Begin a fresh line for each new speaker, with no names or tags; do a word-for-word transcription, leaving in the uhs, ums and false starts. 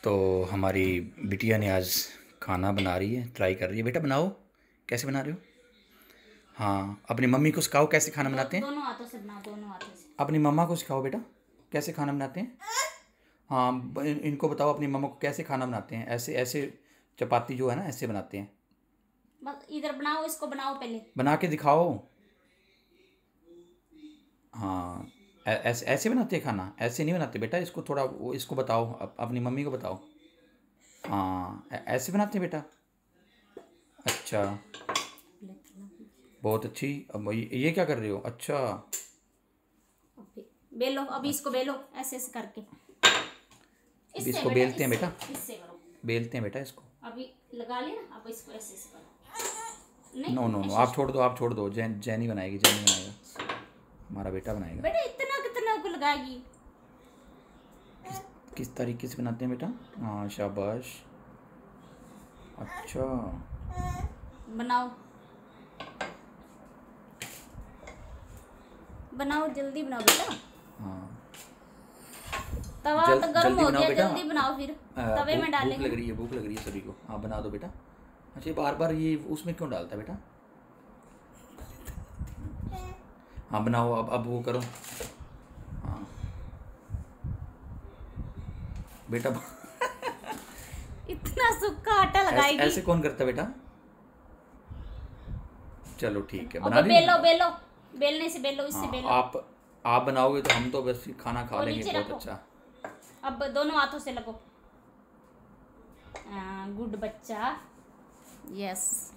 तो हमारी बिटिया ने आज खाना बना रही है, ट्राई कर रही है। बेटा बनाओ, कैसे बना रहे हो? हाँ, अपनी मम्मी को सिखाओ कैसे खाना बनाते हैं।
दोनों हाथों से बनाओ, दोनों हाथों से।
अपनी मम्मा को सिखाओ बेटा कैसे खाना बनाते हैं। हाँ, इन- इनको बताओ अपनी मम्मा को कैसे खाना बनाते हैं। ऐसे ऐसे चपाती जो है ना ऐसे बनाते हैं।
बस इधर बनाओ, इसको बनाओ पहले।
बना के दिखाओ। हाँ, ऐ- ऐसे ऐसे बनाते हैं खाना, ऐसे नहीं बनाते बेटा। इसको थोड़ा वो इसको बताओ, अप, अपनी मम्मी को बताओ। हाँ, ऐ- ऐसे बनाते हैं बेटा। अच्छा, बहुत अच्छी। अब ये ये क्या कर रहे हो? अच्छा,
अभी बेलो, अभी इसको बेलो ऐसे ऐसे करके।
अब
इससे
इसको
बेटा,
बेलते हैं
इससे
बेटा,
इससे करो।
बेलते हैं बेटा इसको।
अभी लगा लिया ना, अब इसको ऐसे ऐसे करो। नहीं,
नो नो नो,
ऐसे
आप छोड़ दो, आप छोड़ दो। जैन जैनी बनाएगी, जैनी बनाएगा, हमारा बेटा बनाएगा।
बेटा इतना कितना को लगाएगी?
किस किस तरीके से बनाते हैं बेटा? हाँ, शाबाश। अच्छा,
बनाओ बनाओ, जल्दी बनाओ बेटा।
हाँ,
तवा
जल,
तो गर्म
जल्दी
हो
बनाओ
गया,
बेटा।
जल्दी बनाओ फिर।
आ,
तवे में
भूख भूख
डालेंगे
लग
ना।
रही है, भूख लग रही है सभी को। हाँ, बना दो बेटा। अच्छा, ये बार बार ये उसमें क्यों डालता है बेटा? हाँ बनाओ, अब अब वो करो। हाँ बेटा,
इतना सूखा आटा
ऐसे,
लगाएगी।
ऐसे कौन करता है बेटा? चलो ठीक है,
अब
बना दी।
बेलो बेलो, बेलने से बेलो, इससे
हाँ,
बेलो।
आप आप बनाओगे तो हम तो बस खाना खा
वो
लेंगे।
नीचे
बहुत
रखो।
अच्छा।
अब दोनों हाथों से लगो। गुड बच्चा, यस।